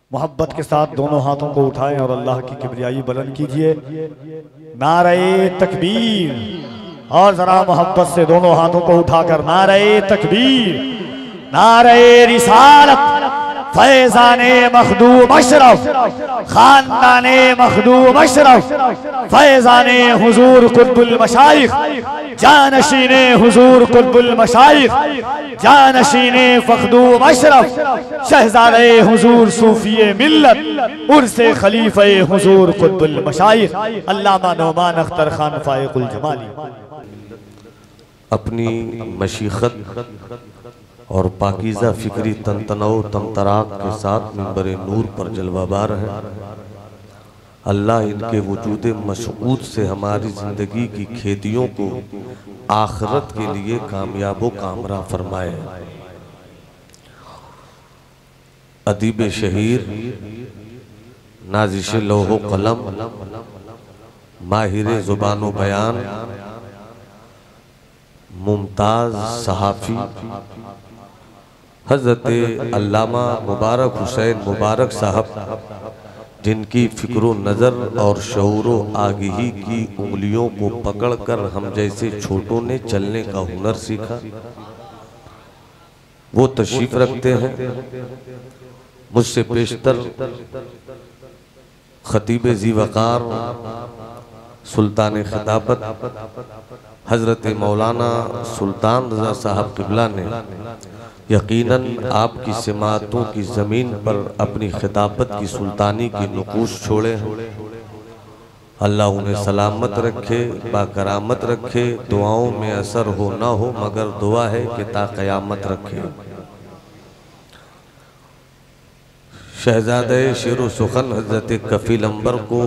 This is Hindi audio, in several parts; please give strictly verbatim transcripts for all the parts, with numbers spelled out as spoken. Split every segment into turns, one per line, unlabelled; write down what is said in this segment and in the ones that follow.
मोहब्बत के साथ दोनों हाथों को उठाएं और अल्लाह की किबरियाई बुलंद कीजिए। नारे तकबीर। और जरा मोहब्बत से दोनों हाथों को उठाकर नारे तकबीर, नारे रिसालत, फैज़ाने मखदूम अशरफ, खानदाने मखदूम अशरफ, फैज़ाने हुजूर कुतुबुल मशाइख, जानशीने हुजूर कुतुबुल मशाइख, जानशीने फखदूम अशरफ, शहजादे हुजूर सूफिए मिल्लत, उर्से खलीफे हुजूर कुतुबुल मशाइख, अल्लामा नौमान अख्तर खान फाइकुल जमाली।
अपनी मशीखत और पाकीज़ा फिक्री तनतनौ तमतराक के साथ मिंबरे नूर पर जलवाबार है। अल्लाह इनके वजूद मशहूद से हमारी ज़िंदगी की खेतियों को आखिरत के लिए कामयाबो कामरा फरमाए। अदीब शहीर, नाजिश लौहो कलम, माहिर ज़ुबानो बयान, मुमताज़ सहाफ़ी हज़रत अल्लामा मुबारक हुसैन मुबारक साहब, जिनकी फ़िक्र नज़र और शऊरो आगही की उंगलियों को पकड़कर हम जैसे छोटों ने चलने का हुनर सीखा, वो तशरीफ़ रखते हैं। मुझसे पेशतर खतीब ज़ी वक़ार सुल्तान खिताबत हज़रत मौलाना सुल्तान रज़ा साहब क़िबला ने यकीनन आपकी सिमातों की ज़मीन पर अपनी खिताबत की सुल्तानी की नुकूश छोड़े हैं। अल्लाह उन्हें सलामत रखे, बाकरामत रखे, दुआओं में असर हो ना हो, मगर दुआ है कि ता क़यामत रखे। शहज़ादे शेर सुखन हज़रत कफ़ील अंबर को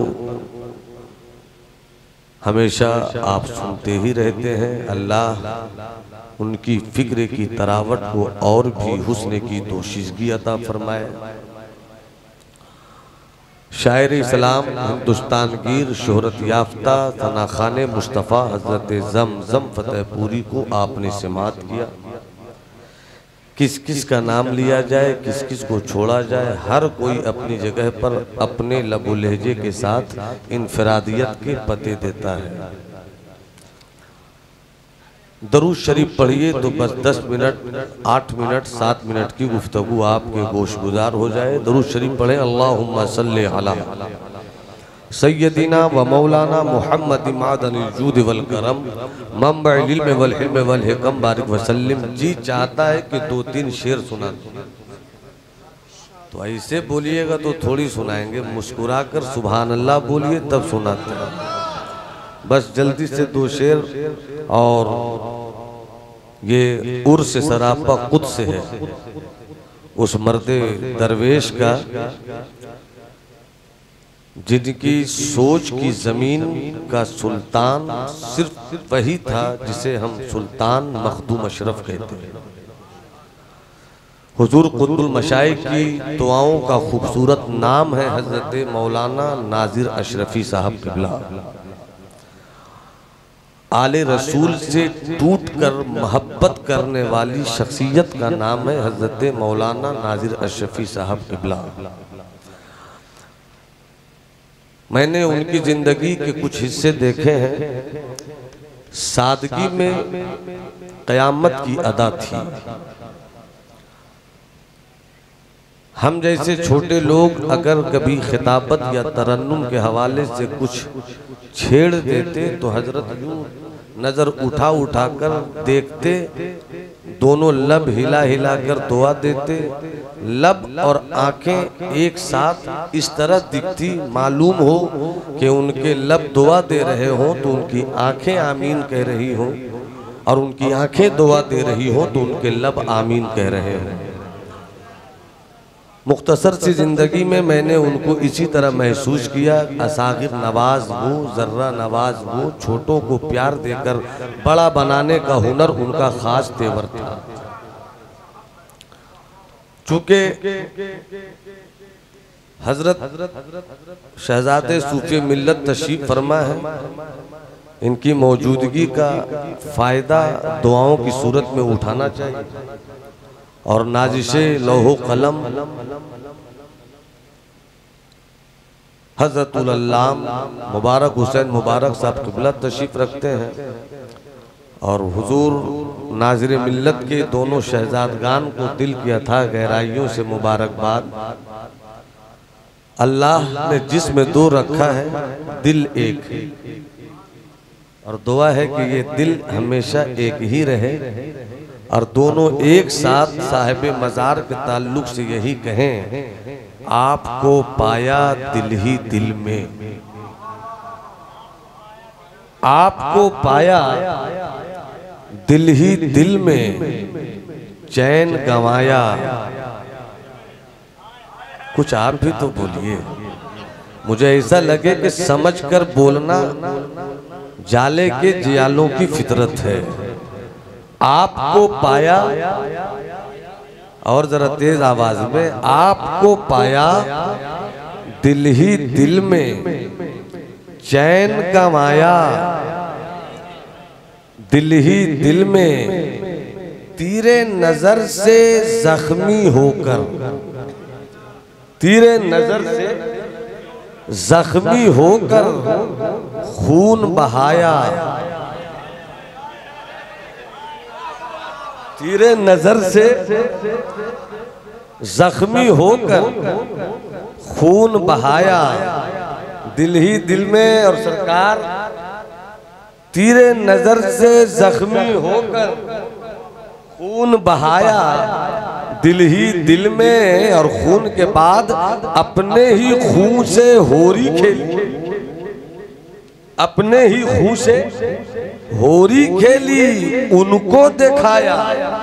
हमेशा आप सुनते ही रहते हैं। अल्लाह उनकी फिक्र की तरावट को और भी हुस्न की दोशीज़गी अता फरमाए। शायर इस्लाम, हिंदुस्तान गिर, शोहरत याफ्ता, तनाखाने मुस्तफ़ा हज़रत ज़मज़म फ़तेहपुरी को आपने समात किया। किस किस का नाम लिया जाए, किस किस को छोड़ा जाए, हर कोई अपनी जगह पर अपने लबो लहजे के साथ इनफरादियत के पते देता है। दरूद शरीफ पढ़िए तो बस दस मिनट, आठ मिनट, सात मिनट की गुफ्तगू आपके गोशगुजार हो जाए। दरूद शरीफ पढ़े। अल्लाहुम्मा सल्ली अला सय्यदिना व मौलाना मुहम्मद मादनिल जूद वल करम मंबअल इल्म वल हिल्म वल हिकम बारिक वसल्लम। जी चाहता है कि दो तीन शेर सुना दूं, तो ऐसे बोलिएगा तो थोड़ी सुनाएंगे, मुस्कुराकर सुभान अल्लाह बोलिए तब सुनाते हैं। बस जल्दी से दो शेर। और ये उर्स सरापा कुद्स है उस मर्दे दरवेश का जिनकी सोच की जमीन का सुल्तान सिर्फ वही था जिसे हम सुल्तान मखदूम अशरफ कहते हैं। हुजूर कुतुबुल मशाइख की दुआओं का खूबसूरत नाम है हजरत मौलाना नाजिर अशरफी साहब क़िबला। आले रसूल से टूट कर मोहब्बत करने वाली शख्सियत का नाम है हजरत मौलाना नाजिर अशरफी साहब क़िबला। मैंने उनकी जिंदगी के कुछ हिस्से देखे हैं। सादगी में क़यामत की अदा थी। हम जैसे छोटे लोग अगर कभी खिताबत या तरन्नुम के हवाले से कुछ छेड़ देते तो हजरत यूं नजर उठा उठा कर देखते, दोनों लब हिला हिला कर दुआ देते। लब और आंखें एक साथ इस तरह दिखती मालूम हो कि उनके लब दुआ दे रहे हों तो उनकी आंखें आमीन कह रही हों, और उनकी आंखें दुआ दे रही हों तो उनके लब आमीन कह रहे हों। मुख्तसर सी ज़िंदगी में मैंने उनको इसी तरह महसूस किया। असागिर नवाज वो, ज़र्रा नवाज वो, छोटों को प्यार देकर बड़ा बनाने का हुनर उनका खास तेवर था। चूँकि हजरत शहजादे सूफी मिल्लत तशरीफ फरमा है, इनकी मौजूदगी का फ़ायदा दुआओं की सूरत में उठाना चाहिए। और नाजिशे लौहो कलम हज़रतुल अल्लाम मुबारक हुसैन मुबारक साहब क़िबला तशरीफ़ रखते हैं और हुजूर नाज़िर मिल्लत के दोनों शहजादगान को दिल की अथाह गहराइयों से मुबारकबाद। अल्लाह ने जिसमें दो रखा है दिल एक है, और दुआ है कि ये दिल हमेशा एक ही रहे और दोनों एक साथ साहिब मज़ार के ताल्लुक से यही कहें, आपको पाया दिल ही दिल में, आपको पाया दिल ही दिल में, चैन गंवाया। कुछ आप भी तो बोलिए, मुझे ऐसा लगे कि समझकर बोलना जाले के जियालों की फितरत है। आपको पाया, और जरा तेज आवाज में, आपको पाया दिल ही दिल में, चैन गंवाया दिल ही दिल में, तीरे नजर से जख्मी होकर, तीरे नजर से जख्मी होकर खून बहाया, तीरे नजर से जख्मी होकर खून बहाया दिल ही दिल में। और सरकार तीरे नजर से जख्मी होकर खून बहाया दिल ही दिल में, और खून के बाद अपने ही खून से होरी खेली, अपने ही खून से होरी खेली, उनको दिखाया।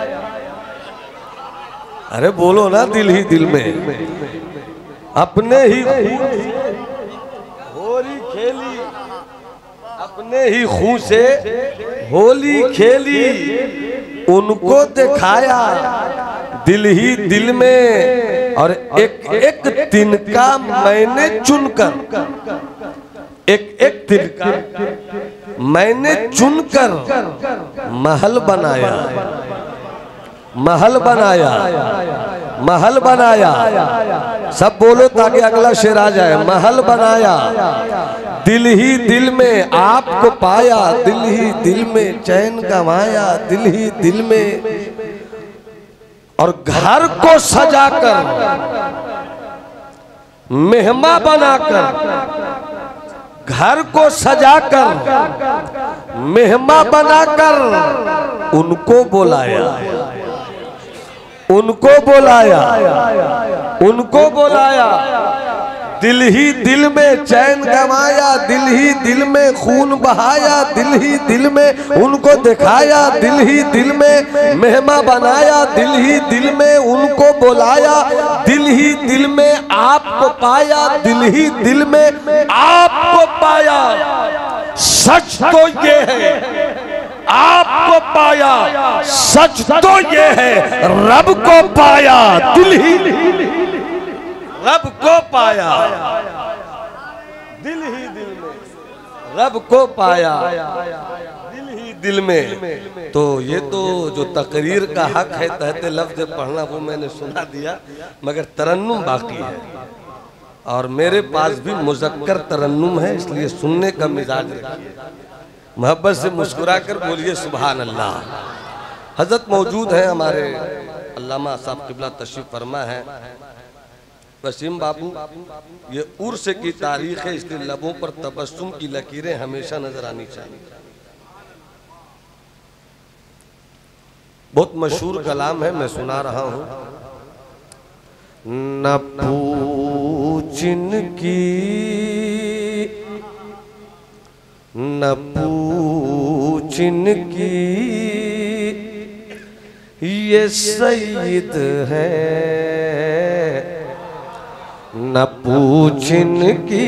अरे बोलो ना, दिल ही दिल में, अपने ही खून से होरी खेली, अपने ही खून से होली खेली, उनको दिखाया दिल ही दिल में। और एक एक तिनका मैंने चुनकर, एक एक तिनका मैंने चुनकर महल बनाया, महल बनाया, महल बनाया। सब बोलो ताकि अगला शेर आ जाए। महल बनाया दिल ही दिल में, आपको पाया दिल ही दिल में, चैन गंवाया दिल ही दिल में। और घर को सजाकर, मेहमा बनाकर, घर को सजाकर मेहमा बनाकर उनको बुलाया, उनको बुलाया, उनको बुलाया दिल ही दिल में, चैन गंवाया दिल ही दिल में, खून बहाया दिल ही दिल में, उनको दिखाया दिल ही दिल में, मेहमा बनाया दिल ही दिल में, उनको बुलाया दिल ही दिल में, आपको पाया दिल ही दिल में, आपको पाया। सच तो ये है, आपको पाया, सच तो ये है, रब को पाया दिल ही, रब को पाया दिल ही दिल में, रब को पाया दिल ही दिल में। तो ये तो जो तकरीर का हक है तहते लफ्ज पढ़ना वो मैंने सुना दिया, मगर तरन्नुम बाकी है और मेरे पास भी मुज़क्कर तरन्नुम है, इसलिए सुनने का मिजाज रखिए, मोहब्बत से मुस्कुरा कर बोलिए सुभान अल्लाह। हजरत मौजूद है हमारे अल्लामा साहब क़िबला तशरीफ़ फरमा है। वसीम बाबू, ये उर्स की तारीख है, इसलिए लबों पर तबस्सुम की लकीरें हमेशा नजर आनी चाहिए। बहुत मशहूर कलाम है, मैं सुना रहा हूँ। न पूछिन की, न पूछिन की, ये सईद है, न पूछिन की,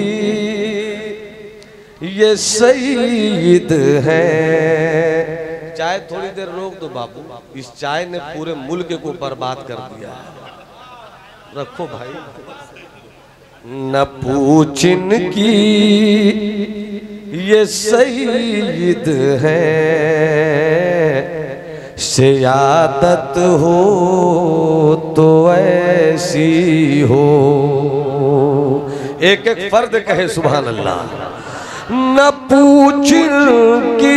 ये सईद है। चाय थोड़ी देर रोक दो बाबू, इस चाय ने पूरे मुल्क को बर्बाद कर दिया है। रखो भाई। न पूछिन की, ये सईद है, सियादत हो तो ऐसी हो, एक एक फर्द कहे सुभान अल्लाह। न पूछ की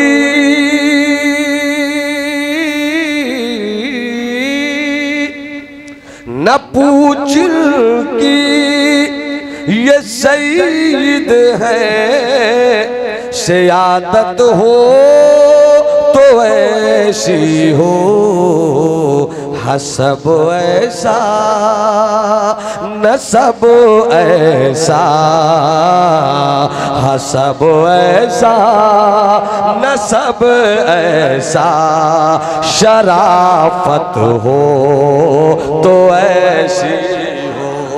न पूछ की ये सईद है, सियादत हो तो ऐसी हो, हसब ऐसा नसब ऐसा, हसब ऐसा नसब ऐसा, शराफत हो तो ऐसी हो।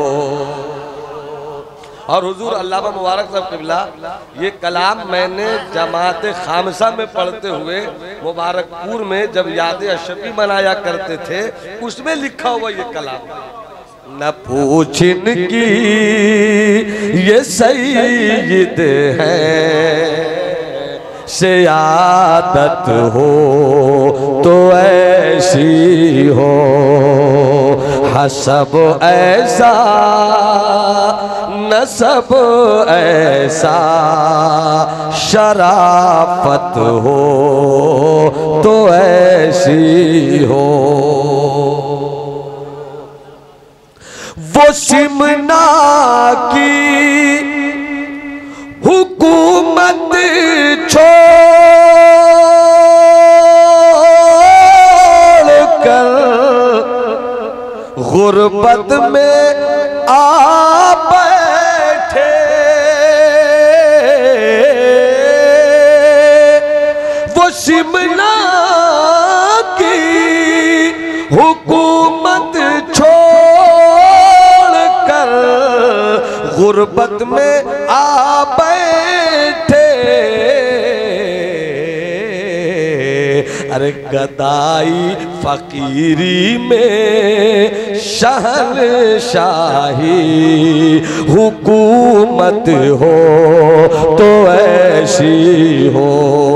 और हुजूर अल्लामा मुबारक साहब क़िबला ये कलाम मैंने जमात खामसा में पढ़ते हुए मुबारकपुर में जब याद अशफी मनाया करते थे उसमें लिखा हुआ ये कलाम। न पूछिन की ये सईद है, सियादत हो तो ऐसी हो, हसब ऐसा नसब ऐसा, शराफत हो तो ऐसी हो। वो सिमना की हुकूमत छोड़ कर गुर्बत में आ बैठे, वो सिमना की हुकूमत छोड़ कर गुर्बत में आ बैठे। अरे गदाई फकीरी में शहनशाही, हुकूमत हो तो ऐसी हो,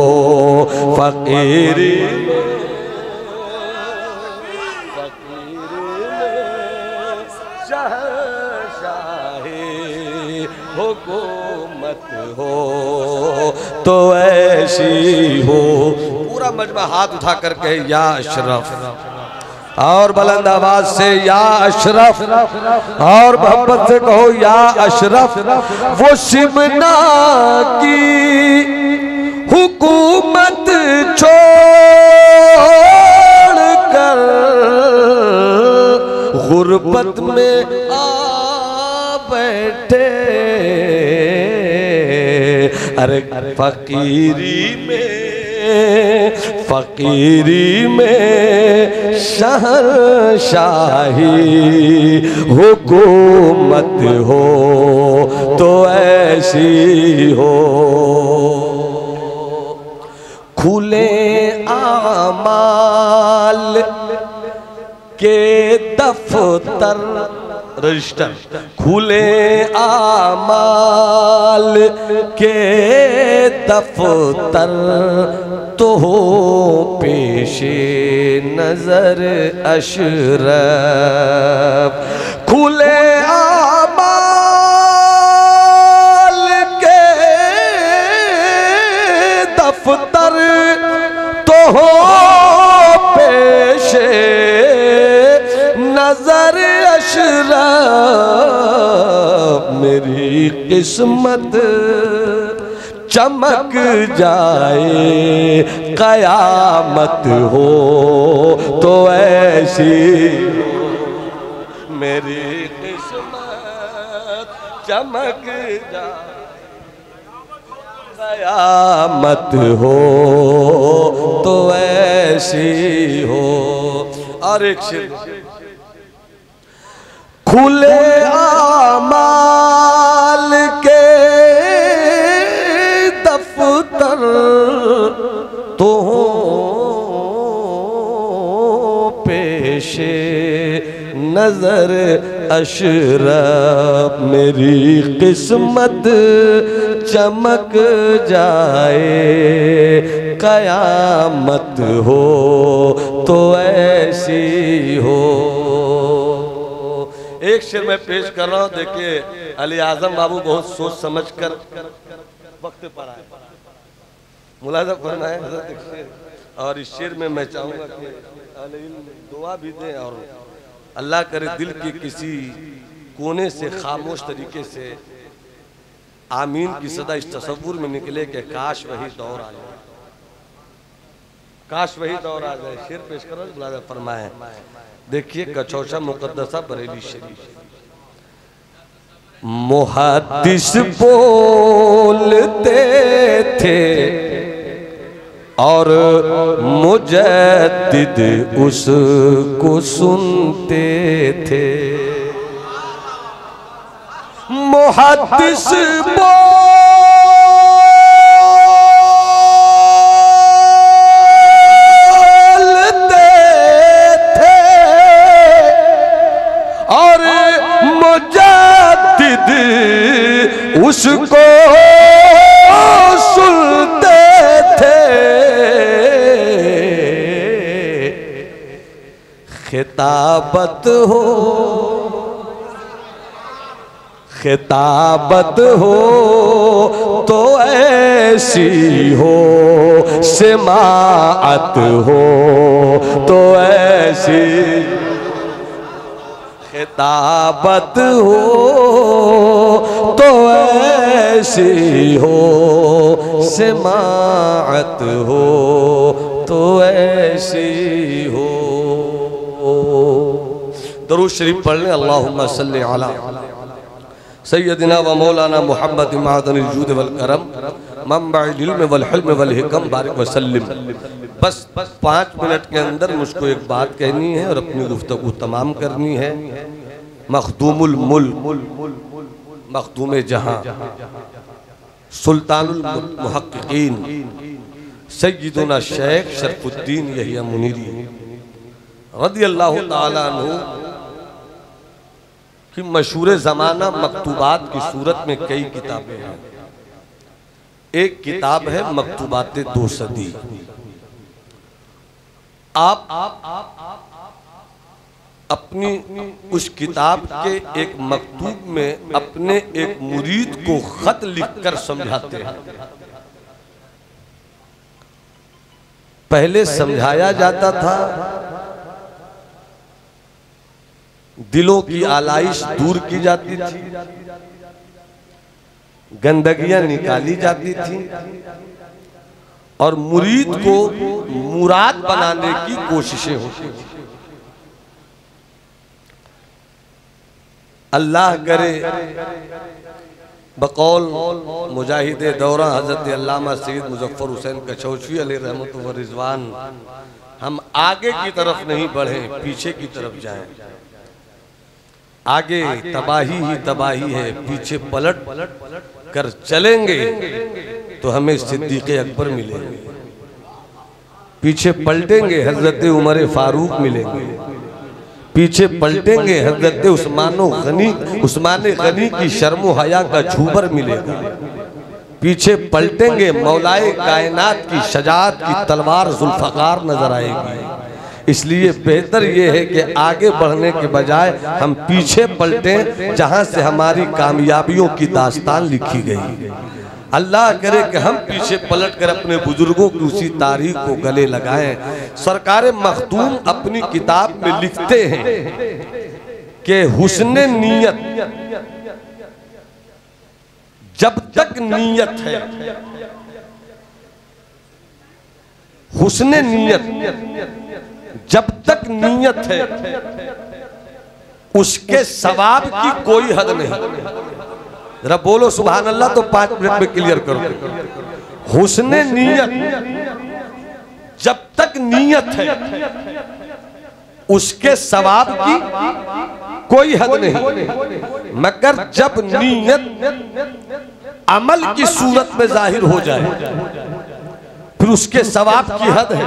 फकीरी हुकूमत हो तो ऐसी हो। पूरा मजमा हाथ उठा कर कहे या अशरफ, और बुलंद आवाज से या अशरफ, और मोहब्बत से कहो या अशरफ। वो सिमना की हुकूमत छोड़ कर गुर्बत में आ बैठे। अरे फकीरी में फकीरी में शहनशाही, हुकूमत हो तो ऐसी हो। खुले आमाल के दफ्तर रजिस्टर, खुले आमाल के दफ्तर तो हो पेशे नजर अशरफ। खुले आमाल के दफ्तर तो हो पेशे नजर अशरफ। मेरी किस्मत चमक जाए, कयामत हो तो ऐसी, मेरी किस्मत चमक जाए, कयामत हो तो ऐसी हो। और एक शेर, खुले आमाल के दफ्तर तो पेशे नजर अशरफ। मेरी किस्मत चमक जाए, कयामत हो तो ऐसी हो। एक शेर मैं पेश कर रहा हूँ। देखिए अली आजम बाबू बहुत सोच समझ कर वक्त पर आए, मुलाजा फरमाए हज़रत। और इस शेर में मैं चाहूँगा कि अहले इल्म दुआ भी दें और अल्लाह करे दिल की किसी कोने से खामोश तरीके से आमीन की सदा इस तसव्वुर में निकले कि काश वही दौर आ जाए, काश वही दौर आ जाए। शेर पेश करो, मुलाजा फरमाए। देखिए कचौचा मुकद्दसा बरेली शरीफ। मुहद्दिस बोलते थे और मुजद्दिद उसको सुनते थे। मुहद्दिस बोलते थे और मुजद्दिद उसको सुनते थे। खिताबत हो खिताबत हो तो ऐसी हो, समाअत हो तो ऐसी, खिताबत हो तो ऐसी हो, समाअत हो तो ऐसी हो। दरूद शरीफ पढ़ लें। अल्लाहुम्मा सल्ली अला सैयदना व मौलाना मुहम्मद मादनिल जूद वल करम मंबअल इल्म वल हिल्म वल हिकम बारिक वसल्लिम। बस पाँच मिनट के अंदर मुझको एक बात कहनी है और अपनी गुफ्तगू तमाम करनी है। मखदूमुल मुल्क, मखदूम जहां, सुल्तानुल मुहक्किकीन सय्यदुना शेख शरफुद्दीन यहिया मुनीरी रदियल्लाहु ताला अन्हु कि मशहूर ज़माना मकतूबात की सूरत में कई किताबें हैं। एक किताब है मकतूबात दो सदी। आप अपनी उस किताब के एक मकतूब में अपने एक मुरीद को खत लिखकर समझाते हैं। पहले समझाया जाता था, दिलों की आलाइश दूर की जाती थी, गंदगियां निकाली जाती थी और मुरीद को मुराद बनाने की कोशिशें होती थी। अल्लाह करे बकौल मुजाहिद दौरा हजरत अल्लामा सैयद मुजफ्फर हुसैन कचौची अलैहि रहमत व रिजवान, हम आगे की तरफ नहीं बढ़े, पीछे की तरफ जाएं। आगे तबाही ही तबाही है, पीछे पलट कर चलेंगे तो हमें सिद्दीक़ अकबर मिलेंगे, पीछे पलटेंगे हजरत उमर फारूक मिलेंगे, पीछे पलटेंगे हजरत उस्मानो गनी उस्मान गनी की शर्मो हया का झूबर मिलेगा, पीछे पलटेंगे मौलाए कायनात की शजात की तलवार जुल्फकार नजर आएगी। इसलिए बेहतर ये है कि आगे बढ़ने के बजाय हम पीछे पलटें जहां से हमारी कामयाबियों की दास्तान लिखी गई। अल्लाह करे कि हम पीछे पलट कर अपने बुजुर्गों की उसी तारीख को गले लगाएं। सरकार मखदूम अपनी किताब में लिखते हैं कि हुस्ने नीयत, जब तक नीयत है, हुस्ने नीयत जब तक नीयत है उसके सवाब की कोई हद नहीं। जरा बोलो सुभान अल्लाह तो पांच मिनट में क्लियर करो। हुस्ने नीयत, जब तक नीयत है उसके सवाब की कोई हद नहीं, मगर जब नीयत अमल की सूरत में जाहिर हो जाए फिर उसके सवाब की हद है,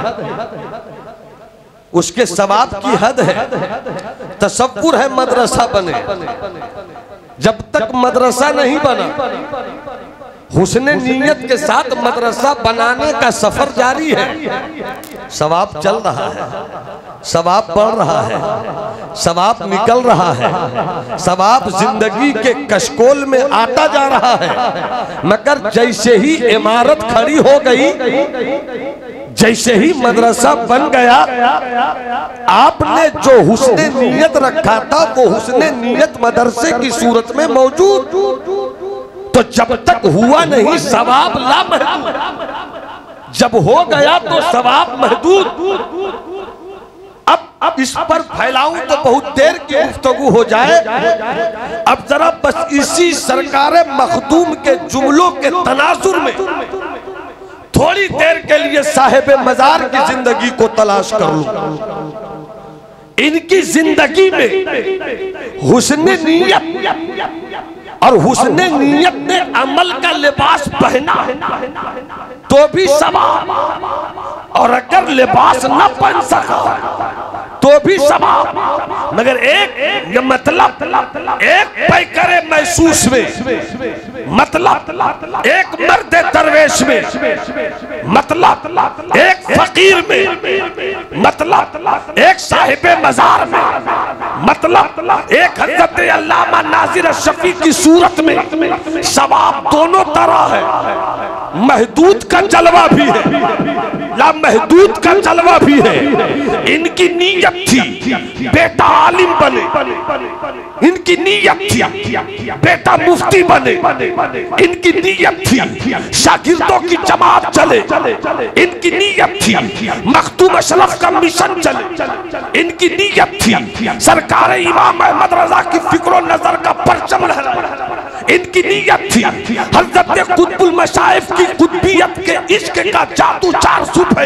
उसके सवाब की हद है। तसव्वुर है मदरसा बने, जब तक मदरसा नहीं बना हुस्ने नीयत के साथ मदरसा बनाने का सफर जारी है। सवाब चल रहा है, सवाब बढ़ रहा है, सवाब निकल रहा है, सवाब जिंदगी के कशकोल में आता जा रहा है। मगर जैसे ही इमारत खड़ी हो गई, जैसे ही मदरसा बन गया, आपने जो हुस्ने नीयत रखा था वो हुस्ने नीयत मदरसे की सूरत में मौजूद, तो जब तक हुआ नहीं सवाब लामहदूद, जब हो गया तो सवाब महदूद। अब अब इस पर फैलाऊं तो बहुत देर की गुफ्तगू हो जाए। अब जरा बस इसी सरकारे मखदूम के जुमलों के तनाजुर में थोड़ी देर के लिए साहिबे मजार की जिंदगी को तलाश कर लूं। इनकी जिंदगी में हुस्ने नीयत और हुस्ने नीयत ने अमल का लिबास पहना तो भी सवाब, और अगर लिबास न पहन सका तो भी सवाब। मगर एक मतलब एक पैकरे महसूस में, मतलब एक मर्द दरवेश में, मतलब एक फकीर में, मतलब एक साहिबे मजार में, मतलब एक हज़रत अल्लामा नाज़िर शफी की सूरत में सवाब दोनों तरह है। महदूद का जलवा भी है, लामहदूद का जलवा भी है। इनकी नीयत थी बेटा आलिम बने, इनकी नीयत थी बेटा मुफ्ती बने, इनकी नीयत थी शागिर्दों की जमात चले, इनकी नीयत थी मखदूम अशरफ का मिशन चले, इनकी नीयत थी सरकार इमाम अहमद रजा की फिक्र नजर का परचम लहराए, इनकी नीयत थी हज़रत कुतुबुल मशाइख की कुतुबियत के इश्क का जादू चार सुबह,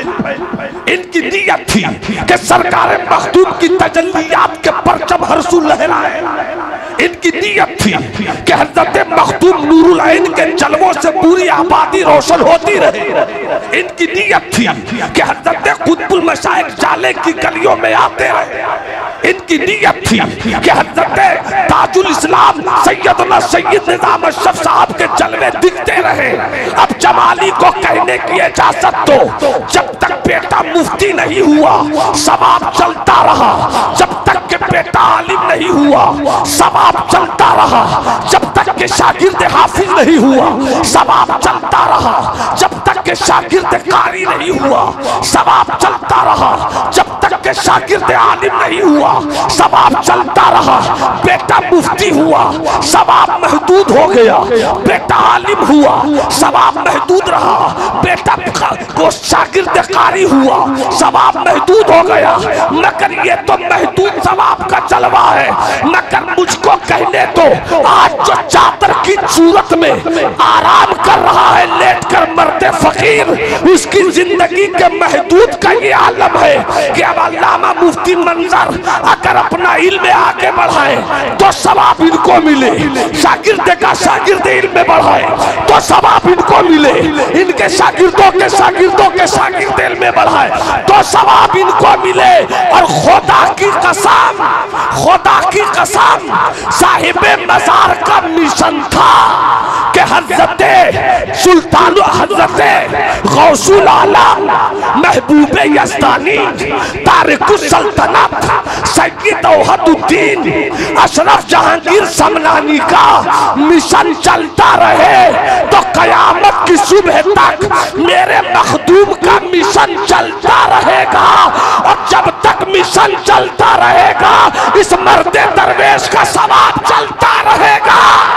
इनकी नीयत थी कि सरकार मखदूम की तजल्लियात के परचम हरसू लहराए, इनकी नीयत थी कि हज़रत मखदूम नूरुल ऐन के जलवों से पूरी आबादी रोशन होती रहे, इनकी नीयत थी कि हज़रत कुतुबुल मशाइख जाले की गलियों में आते रहे, इनकी नीयत थी कि हज़रत ताजुल इस्लाम सैयदना सैयद निज़ाम अशरफ साहब के जलवे दिखते रहे। अब जमाली को कहने की इजाजत दो, जब तक बेटा मुफ्ती नहीं हुआ सवाब चलता रहा, जब तक के बेटा आलिम नहीं हुआ सवाब चलता रहा, जब तक के शागिर्द हाफिज नहीं हुआ सवाब चलता रहा, जब तक के शागिर्द कारी नहीं हुआ सवाब चलता रहा, जब तक के शागिर्द आलिम नहीं हुआ सवाब चलता रहा। बेटा मुफ्ती हुआ सवाब महदूद हो गया, बेटा आलिम हुआ सवाब महदूद रहा, बेटा को शागिर्द कारी हुआ सवाब महदूद हो गया। मगर ये तो महदूद सवाब का जलवा है, मगर मुझको कहने दो आज जो चादर की सूरत में आराम कर रहा है लेट कर मरते फकीर, उसकी जिंदगी के महदूद का ये आलम है कि अब अल्लामा मुफ्ती मंजर अगर अपना इल्म आगे बढ़ाए तो सवाब इनको मिले, शागिर्द का शागिर्द इल्म बढ़ाए तो सवाब इनको मिले, इनके शागिर्दों के शागिर्दों के शागिर्द इल्म बढ़ाए तो सवाब इनको मिले। और खुदा की कसम, खुदा की कसम साहिबे मजार का मिशन था कि हज़रत सुल्तान हज़रत गौसुल आलम महबूबे यज़दानी तारिकुस सल्तनत सैयद औहदुद्दीन अशरफ जहांगीर समनानी का मिशन चलता रहे तो कयामत की सुबह तक मेरे मखदूम का मिशन चलता रहेगा। और जब तक मिशन चलता रहेगा इस मर्दे दरवेश का सवाब चलता रहेगा।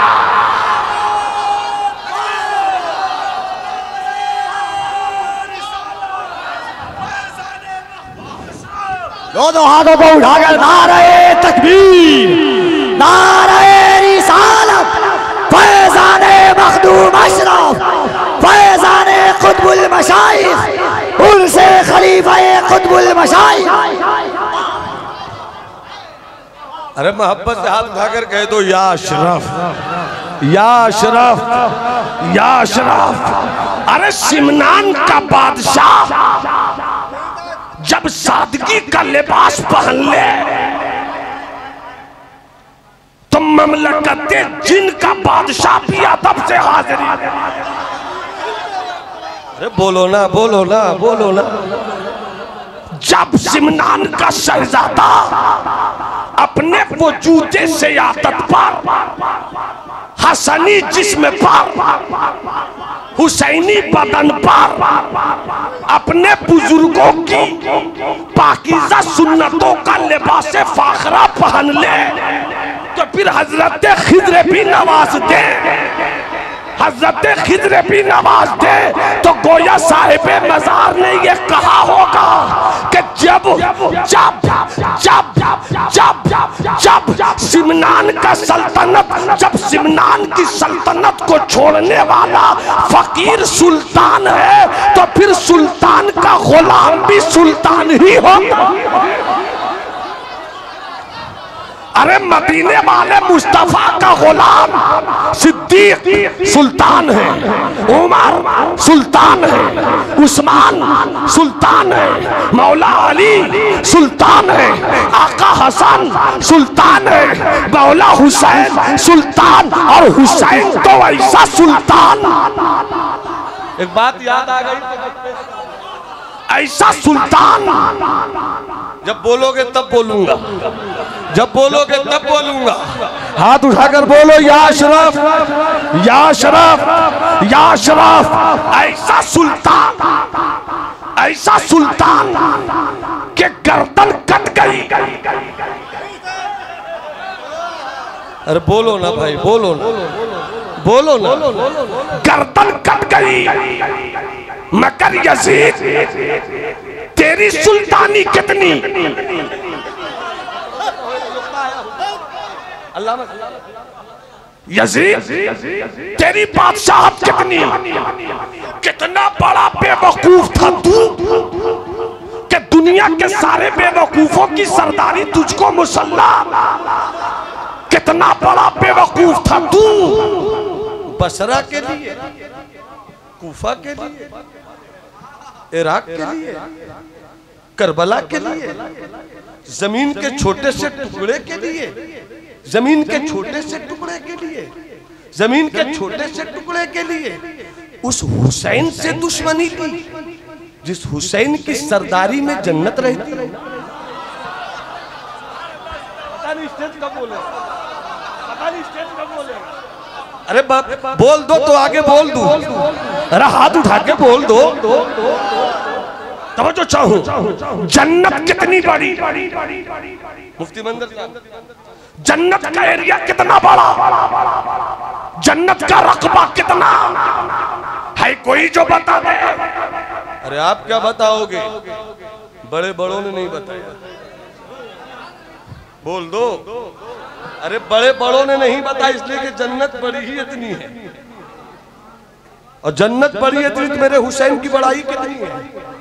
दोनों हाथों को उठाकर नारे तकबीर, नारे रिसालत, फैज़ाने मखदूम अशरफ, फैज़ाने कुतुबुल मशाइख, उनसे खलीफाए कुतुबुल मशाइख।
अरे मोहब्बत से हाथ उठाकर कह दो या अशरफ, या अशरफ, या अशरफ। अरे सिमनान का बादशाह जब सादगी का लिबास पहन ले तो ममलकते जिन का बादशाह भी अदब से हाजिरी। अरे बोलो ना, बोलो ना, बोलो ना।
जब सिमनान का शहजादा अपने वजूदे से आदत पर हसनी जिस्म पर हुसैनी बदन पर अपने बुजुर्गों की पाकीज़ा सुन्नतों का लिबास फाखरा पहन ले तो फिर हजरत खिद्र भी नवाज दे, हजरत खिद्र भी नवाज दे तो गोया साहिबे मजार ने ये कहा होगा कि जब जब जब जब जब सिमनान का सल्तनत जब सिमनान की सल्तनत को छोड़ने वाला फकीर सुल्तान है तो फिर सुल्तान का गुलाम भी सुल्तान ही होगा। अरे मदीने वाले मुस्तफा का गुलाम सिद्दीक सुल्तान है, उमर सुल्तान है, उस्मान सुल्तान है, मौला अली सुल्तान है, आका हसन सुल्तान है, मौला हुसैन सुल्तान और हुसैन तो ऐसा सुल्तान।
एक बात याद आ गई,
ऐसा सुल्तान
जब बोलोगे तब बोलूंगा, जब बोलोगे तब बोलूंगा।
हाथ उठाकर बोलो या अशरफ, या अशरफ, या अशरफ। ऐसा सुल्तान, ऐसा सुल्तान के गर्दन कट गई।
अरे बोलो ना भाई, बोलो ना, बोलो ना।
गर्दन कट गई मगर यजीद तेरी सुल्तानी कितनी, यजीद तेरी बादशाहत कितनी, कितना बड़ा बेवकूफ था तू कि दुनिया के सारे बेवकूफों की सरदारी तुझको मुसल्ला। कितना बड़ा बेवकूफ था तू।
बसरा के लिए, कूफा के लिए, इराक के लिए, करबला के लिए, जमीन के छोटे से टुकड़े के लिए, जमीन के छोटे से टुकड़े के लिए, जमीन के छोटे से टुकड़े के लिए उस हुसैन से दुश्मनी की जिस हुसैन की सरदारी में जन्नत रहती है। पता नहीं स्टेज कब बोले, पता नहीं स्टेज कब बोले। अरे बोल दो तो आगे बोल दूं,
अरे हाथ उठा के बोल दो। तवज्जो चाहूं, जन्नत कितनी बड़ी,
मुफ्ती मंदिर
जन्नत का एरिया कितना बड़ा, जन्नत का रकबा कितना है, कोई जो बता दे।
अरे आप क्या बताओगे, बड़े बड़ों ने नहीं बताया, बोल दो। अरे बड़े बड़ों ने नहीं बताया इसलिए कि जन्नत बड़ी ही इतनी है, और जन्नत बड़ी इतनी तो मेरे हुसैन की बड़ाई कितनी है।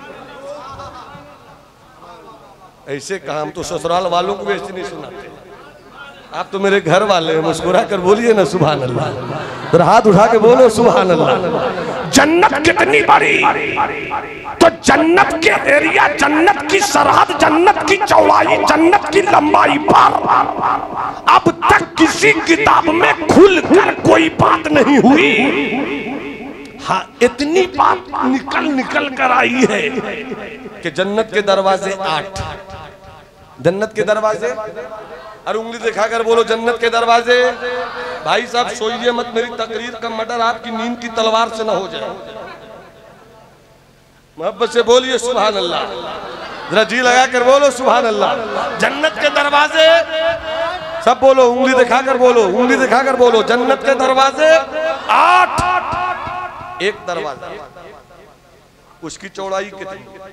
ऐसे कहा, हम तो ससुराल वालों को भी ऐसे नहीं सुनाते, आप तो मेरे घर वाले हैं। मुस्कुरा कर बोलिए ना सुभान अल्लाह, तो हाथ उठा के बोलो सुभान अल्लाह।
जन्नत कितनी बड़ी, तो जन्नत के एरिया, जन्नत की सरहद, जन्नत की चौड़ाई, जन्नत की लंबाई पर अब तक किसी किताब में खुलकर कोई बात नहीं हुई। हाँ, इतनी बात निकल निकल कर आई है
कि जन्नत के दरवाजे आठ, जन्नत के दरवाजे, और उंगली दिखाकर बोलो जन्नत के दरवाजे। भाई साहब सोइए मत, मेरी तकरीर का मर्डर आपकी नींद की तलवार से ना हो जाए। मोहब्बत से बोलिए सुभान अल्लाह, जरा जी लगा कर बोलो सुभान अल्लाह। जन्नत के दरवाजे, सब बोलो, उंगली दिखाकर बोलो, उंगली दिखाकर बोलो, जन्नत के दरवाजे आठ। एक दरवाजा, उसकी चौड़ाई कितनी,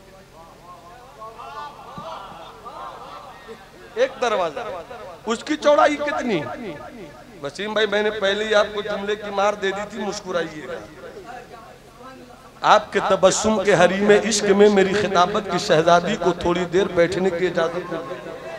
एक दरवाजा, उसकी चौड़ाई कितनी। वसीम भाई मैंने पहले ही आपको जुमले की मार दे दी थी, मुस्कुराइएगा। आपके तबस्सुम के हरीम इश्क में मेरी खिताबत की शहजादी को थोड़ी देर बैठने की इजाजत दे।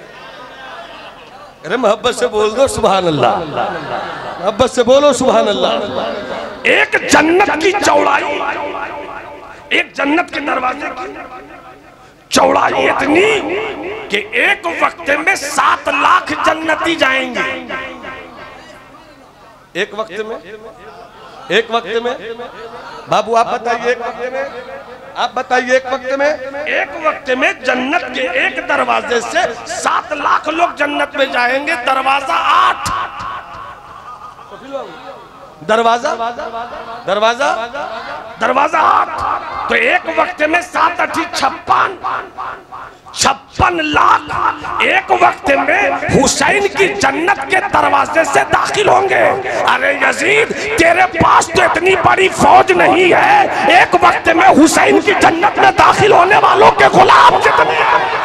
अरे मोहब्बत से बोल दो सुभान अल्लाह, मोहब्बत से बोलो सुभान अल्लाह।
एक जन्नत की चौड़ाई, एक जन्नत के दरवाजे की चौड़ाई इतनी कि एक वक्त में सात लाख जन्नती जाएंगे। एक वक्त में, एक वक्त में बाबू आप बताइए, एक वक्त में आप बताइए, एक वक्त में, एक वक्त में जन्नत के एक दरवाजे से सात लाख लोग जन्नत में जाएंगे। दरवाजा आठ, दरवाजा दरवाजा दरवाजा आठ, तो एक वक्त में सात अठी छप्पन छप्पन लाख एक वक्त में हुसैन की जन्नत के दरवाजे से दाखिल होंगे। अरे यजीद, तेरे पास तो इतनी बड़ी फौज नहीं है, एक वक्त में हुसैन की जन्नत में दाखिल होने वालों के गुलाम कितने हैं?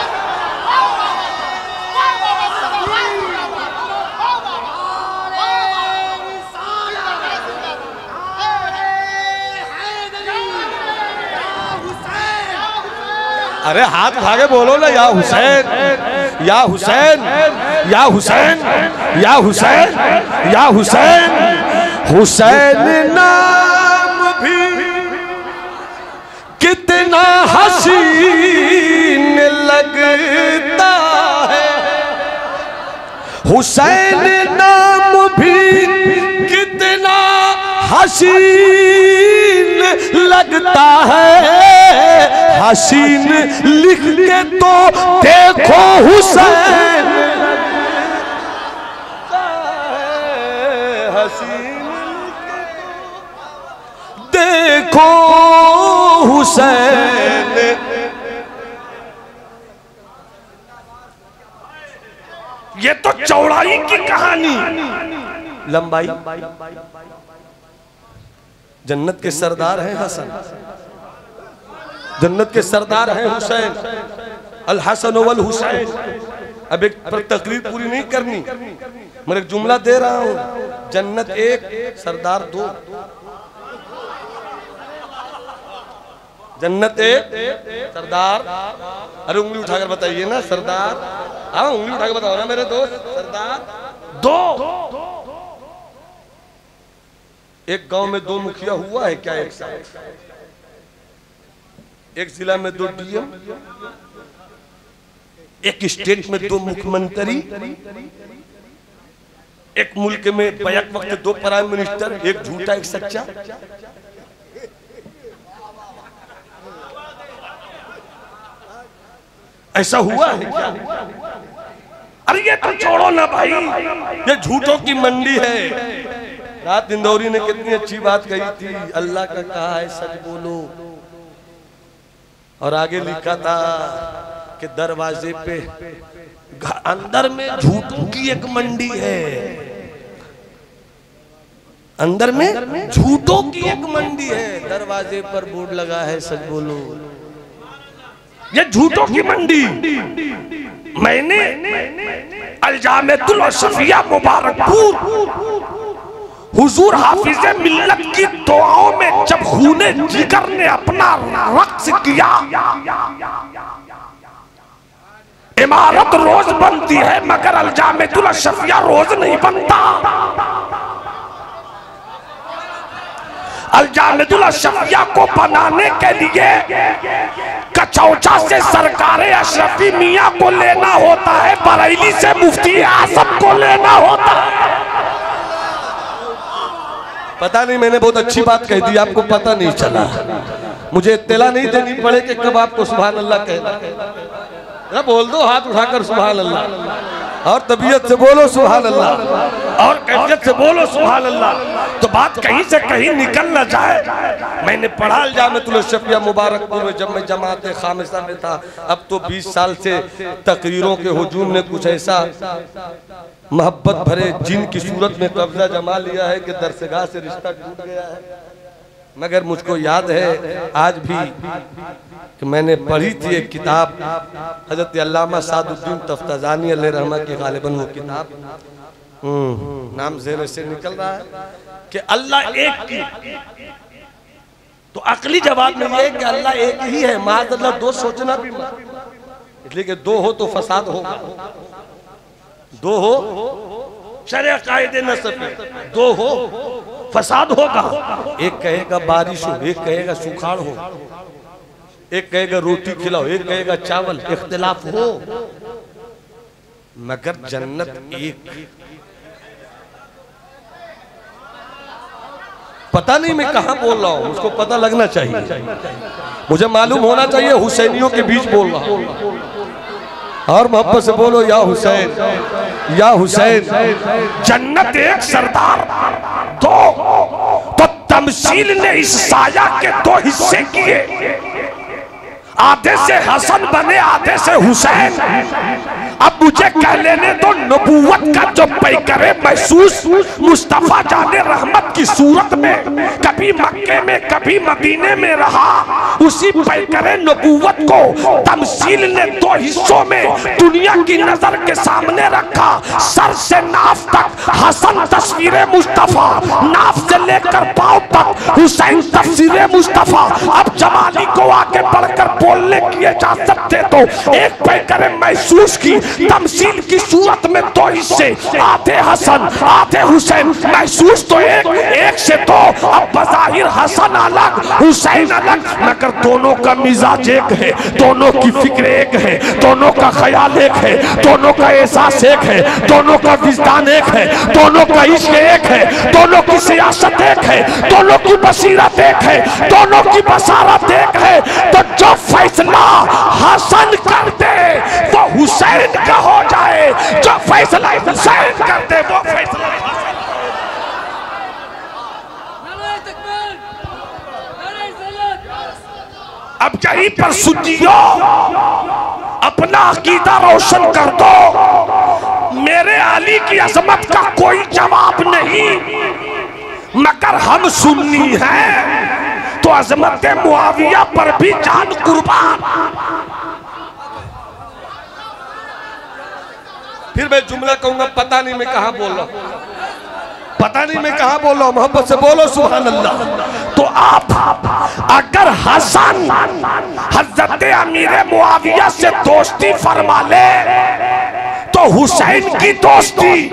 अरे हाथ उठा के बोलो ना, या हुसैन या हुसैन या हुसैन या हुसैन या हुसैन। हुसैन नाम भी कितना हसीन लगता है, हुसैन नाम भी कितना हसीन लगता है। हसीन लिख के तो देखो हुसैन, हसीन देखो हुसैन। ये तो चौड़ाई की कहानी, लंबाई जन्नत के सरदार हैं हसन, जन्नत के सरदार हैं हुसैन, अल हसन वल हुसैन। अब एक तकरीर पूरी नहीं करनी, मैं एक जुमला दे रहा हूं। जन्नत एक, सरदार दो। जन्नत एक, सरदार, अरे उंगली उठाकर बताइए ना सरदार। हाँ उंगली उठाकर बताओ ना मेरे दोस्त, सरदार दो। एक गांव में दो मुखिया हुआ है क्या एक साथ? एक जिला में दो डीएम, एक स्टेट में दो मुख्यमंत्री, एक मुल्क में बैक वक्त दो प्राइम मिनिस्टर, एक झूठा एक सच्चा। ऐसा हुआ है क्या? अरे ये तो छोड़ो ना भाई, ये झूठों की मंडी है। रात इंदौरी ने कितनी अच्छी बात कही थी, अल्लाह का कहा है सच बोलो, और आगे लिखा था कि दरवाजे पे अंदर में झूठों की एक मंडी है, अंदर में झूठों की एक मंडी है, दरवाजे पर बोर्ड लगा है सच बोलो। ये झूठों की मंडी। मैंने अलजामेतुल अशफिया मुबारकपुर हुजूर हाफिज़े मिल्लत की दुआओं में जब खूने जिगर ने अपना रक्स किया, इमारत रोज बनती है मगर अलजामेतुल अशफिया रोज नहीं बनता। अलजामेतुल अशफिया को बनाने के लिए कचौचा से सरकार अशरफी मियाँ को लेना होता है, बरेली से मुफ्ती आजम को लेना होता है। पता नहीं, मैंने बहुत अच्छी बात कह दी, आपको पता नहीं चला। मुझे इत्तला नहीं देनी पड़े कि कब आपको सुभान अल्लाह कहना। बोल दो हाथ उठाकर सुभान अल्लाह, और तबीयत से बोलो सुभान अल्लाह, और कैफियत से बोलो सुभान अल्लाह, तो बात कहीं से कहीं निकल ना जाए। मैंने पढ़ा जामिअतुल अशफिया मुबारकपुर में जब मैं जमात खामिसा में था। अब तो बीस साल से तकरीरों के हुजूम ने कुछ ऐसा मोहब्बत भरे जिन की सूरत में कब्जा जमा लिया है कि दरसगाह से रिश्ता टूट गया है। मगर मुझको याद है आज भी कि मैंने पढ़ी थी एक किताब, हजरत अल्लामा सादुद्दीन तफ्ताजानी अलैहि रहमा की, गालिबन वो किताब नाम ज़ेर से निकल रहा है कि अल्लाह एक की, तो अकली जवाब में ये कि अल्लाह एक ही है, माज़अल्लाह दो सोचना भी मत, इसलिए कि दो हो तो फसाद होगा, दो हो शरिया कायदे नस्ब पे, दो हो फसाद होगा। एक कहेगा बारिश हो, एक कहेगा सुखाड़ हो, एक कहेगा रोटी खिलाओ, एक कहेगा चावल, इख्तिलाफ हो, मगर जन्नत एक।
पता नहीं मैं कहाँ बोल रहा हूँ, उसको पता लगना चाहिए, मुझे मालूम होना चाहिए हुसैनियों के बीच बोल रहा हूँ। और मोहब्बत से बोलो या हुसैन, या हुसैन।
जन्नत एक सरदार दो, तो तमसील ने इस साया के दो हिस्से किए, आधे से हसन बने आधे से हुसैन। अब मुझे कह लेने दो, नबूवत का जो पैकरे महसूस मुस्तफा जाने रहमत की सूरत में कभी मक्के में कभी मदीने में रहा, उसी पैकरे नबूवत को तमसील ने दो हिस्सों में दुनिया की नजर के सामने रखा। सर से नाफ तक हसन तस्वीर मुस्तफा, नाफ से लेकर पांव तक हुसैन तस्वीर मुस्तफा। अब जमाली को आगे बढ़कर बोलने की इजाजत दे तो एक पैकरे महसूस की तमसील की सूरत में दो हिस्से, आधे हसन आधे हुसैन। महसूस तो एक, एक से दो। अब बज़ाहिर हसन अलग हुसैन अलग, मगर दोनों का मिजाज एक है, दोनों की फिक्र एक है, दोनों का ख्याल एक है, दोनों का एहसास एक है, दोनों का विजदान एक है, दोनों का इश्क एक है, दोनों की सियासत एक है, दोनों की बसीरत एक है, दोनों की बसारत एक है। तो जो फैसला हसन कर दे वो हुसैन का हो जाए, जो फैसला हुसैन कर दे वो फैसला हसन। अब यहीं पर सुनियो, अपना अकीदा रोशन कर दो। मेरे अली की अजमत का कोई जवाब नहीं, मगर हम सुन्नी हैं तो अजमत मुआविया पर भी जान कुर्बान।
फिर मैं जुमला कहूंगा, पता नहीं मैं कहाँ बोल रहा हूँ, पता नहीं मैं कहाँ बोल रहा हूँ। मोहब्बत से बोलो सुभान अल्लाह।
तो आप अगर हसन हजरत अमीर मुआविया से दोस्ती फरमा ले तो हुसैन की दोस्ती,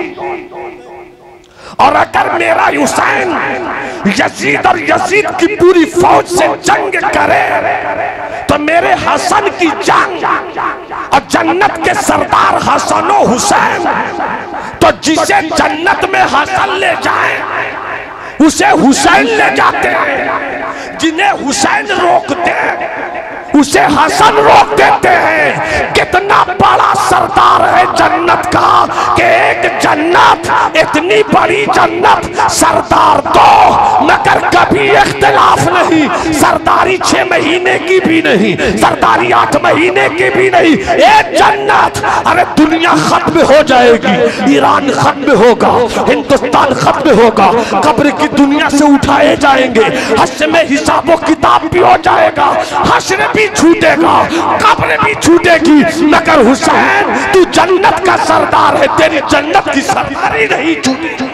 और अगर मेरा हुसैन यजीद और यजीद की पूरी फौज से जंग करे तो मेरे हसन की जंग, और जन्नत के सरदार हसन और हुसैन, तो जिसे जन्नत में हसन ले जाए उसे हुसैन ले जाते हैं, जिन्हें हुसैन रोकते उसे हसन रोक देते हैं। कितना बड़ा सरदार है जन्नत का कि एक जन्नत, इतनी बड़ी जन्नत, सरदार दो मगर कभी इख्तिलाफ नहीं। सरदारी छह महीने की भी नहीं, सरदारी आठ महीने की भी नहीं, एक जन्नत। अरे दुनिया खत्म हो जाएगी, ईरान खत्म होगा, हिंदुस्तान खत्म होगा, कब्र की दुनिया से उठाए जाएंगे, हश्र में हिसाब व किताब भी हो जाएगा, हश्र भी छूटेगा, कब्र भी छूटेगी, मगर हुसैन तू जन्नत का सरदार है, तेरी जन्नत की सरदारी नहीं छूटेगी।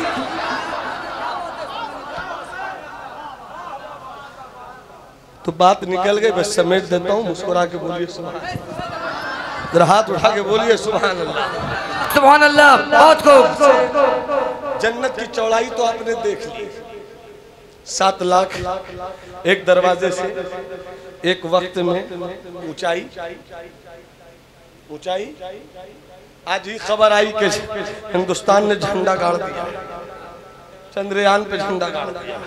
तो बात निकल गई, बस समेट देता हूँ। मुस्कुरा के बोलिए सुभान, जरा हाथ उठा के बोलिए सुभान अल्लाह,
सुभान अल्लाह। बहुत खूब।
जन्नत की चौड़ाई तो आपने देख ली, सात लाख एक दरवाजे से एक वक्त में ऊंचाई ऊंचाई। आज ही खबर आई कि हिंदुस्तान ने झंडा गाड़ दिया, चंद्रयान पे झंडा गाड़ दिया,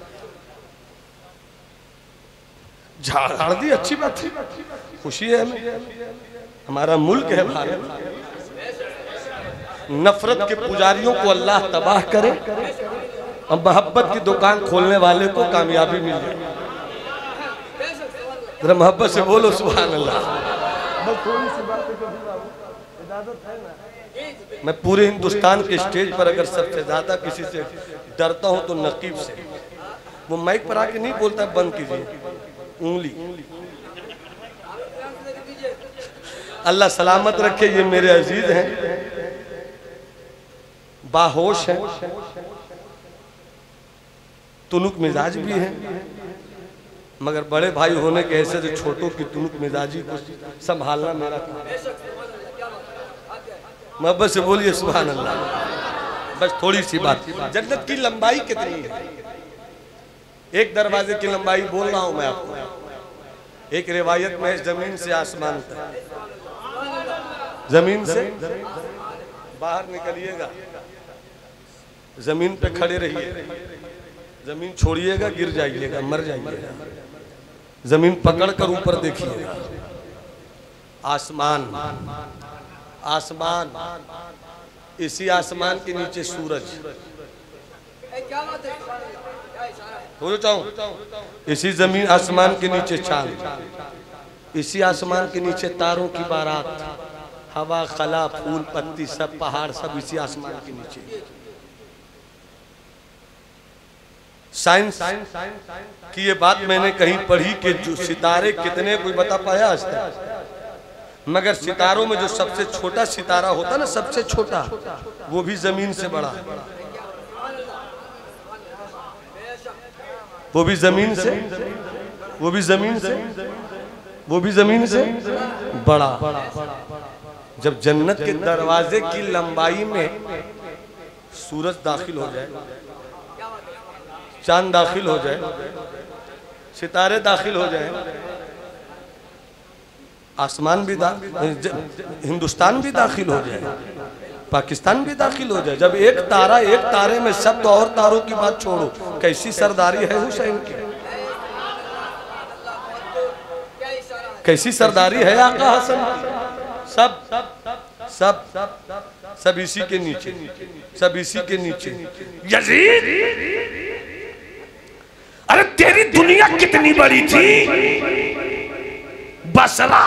गाड़ दी, अच्छी बात है, खुशी है हमें, हमारा मुल्क है भारत। नफरत के पुजारियों को अल्लाह तबाह करे और मोहब्बत की दुकान खोलने वाले को कामयाबी मिल जाए। जरा मोहब्बत से बोलो सुभान अल्लाह। मैं पूरे हिंदुस्तान के स्टेज पर अगर सबसे ज्यादा किसी से डरता हूं तो नकीब से। वो माइक पर आके नहीं बोलता बंद कीजिए उंगली। अल्लाह सलामत रखे, ये मेरे अजीज हैं, बाहोश हैं, तुनुक मिजाज भी हैं, मगर बड़े भाई होने के ऐसे जो छोटों की तुनुक मिजाजी को संभालना मेरा काम है। मोहब्बत से बोलिए सुभान अल्लाह। बस थोड़ी सी बात, जन्नत की लंबाई कितनी है? एक दरवाजे की लंबाई बोल रहा हूं मैं आपको। एक रिवायत में जमीन से आसमान तक, जमीन से बाहर निकलिएगा, जमीन पे खड़े रहिए, जमीन छोड़िएगा गिर जाइएगा, मर जाइएगा। जमीन पकड़कर ऊपर देखिएगा, आसमान, आसमान, इसी आसमान के नीचे सूरज, इसी जमीन आसमान के नीचे चांद, इसी आसमान के नीचे तारों की बारात, हवा, खला, फूल, पत्ती, सब पहाड़, सब इसी आसमान के नीचे। साइंस की ये बात मैंने कहीं पढ़ी कि जो सितारे कितने, कोई बता पाया आज तक? मगर सितारों में जो सबसे छोटा सितारा होता ना, सबसे छोटा, वो भी जमीन से बड़ा, वो भी जमीन से, वो भी जमीन से, वो भी जमीन से बड़ा। जब जन्नत के दरवाजे की लंबाई में सूरज दाखिल हो जाए, चांद दाखिल हो जाए, सितारे दाखिल हो जाए, आसमान भी हिंदुस्तान भी दाखिल हो जाए, पाकिस्तान भी दाखिल हो जाए, जब एक तारा, एक तारे में सब, तो और तारों की बात छोड़ो, कैसी सरदारी है हुसैन की, कैसी सरदारी है आका हसन की। सब सब सब सब इसी के नीचे, सब इसी के नीचे।
यजीद, अरे तेरी दुनिया कितनी बड़ी थी, बसरा,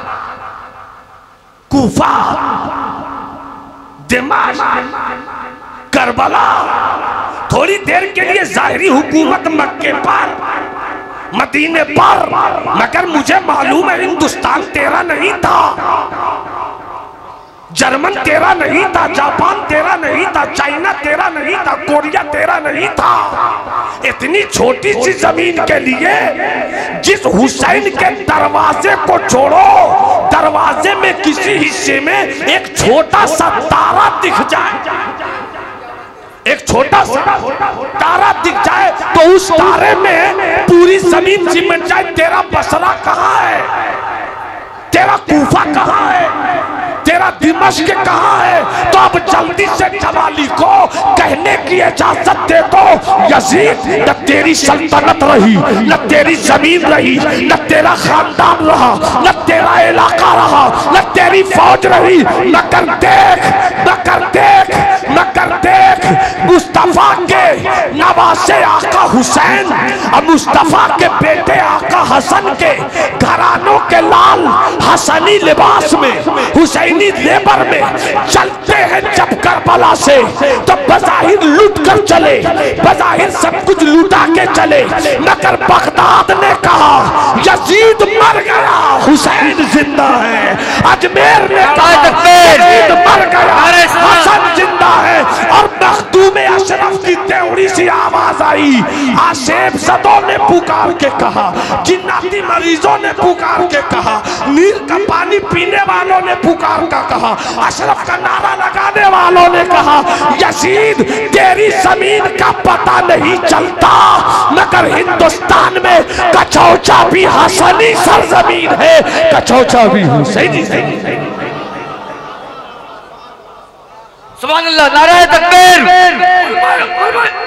कूफा, दिमाश्क, करबला, थोड़ी देर के लिए जाहिरी हुकूमत मक्के पर, मदीने पर, मगर मुझे मालूम है हिंदुस्तान तेरा नहीं था, जर्मन तेरा नहीं था, जापान तेरा नहीं था, चाइना तेरा नहीं था, कोरिया तेरा नहीं था। इतनी छोटी सी जमीन के लिए जिस हुसैन के दरवाजे को छोड़ो, दरवाजे में किसी हिस्से में एक छोटा सा तारा दिख जाए, एक छोटा सा तारा दिख जाए, तो उस तारे में पूरी जमीन सिमट जाए। तेरा बसरा कहाँ है, तेरा कूफा कहाँ है, तेरा दिमश्क कहाँ है? तो अब जल्दी से जवाली को कहने की इजाजत दे दो, यजीद, न तेरी सल्तनत रही, न तेरी जमीन रही, न तेरा खानदान रहा, न तेरा इलाका रहा, न तेरी फौज रही, मगर देख, मगर देख, मगर देख, मुस्तफा के नवासे आका हुसैन और मुस्तफा के बेटे आका हसन के घरानों के लाल हसनी लिबास में, हुसैनी लेबर में चलते हैं जब करबला से, तो बज़ाहिर लूट कर चले, बज़ाहिर सब कुछ लूटा के चले, मगर बगदाद ने कहा यजीद मर गया, हुसैन जिंदा है। अजमेर ने कहा यजीद मर गया, हसन जिंदा है। और मखदूम अशरफ की तेवड़ी सी आवाज आई, आसेब ज़दों ने पुकार के कहा, जिन्नाती मरीजों ने पुकार के कहा, नील का पानी पीने वालों ने पुकार का कहा, अशरफ का नारा लगाने वालों ने कहा, यजीद तेरी जमीन का पता नहीं चलता, मगर हिंदुस्तान में कचौचा भी हसनी सरजमीन है, कचौचा भी हुसैनी है।
सुभान अल्लाह, नारे तकबीर।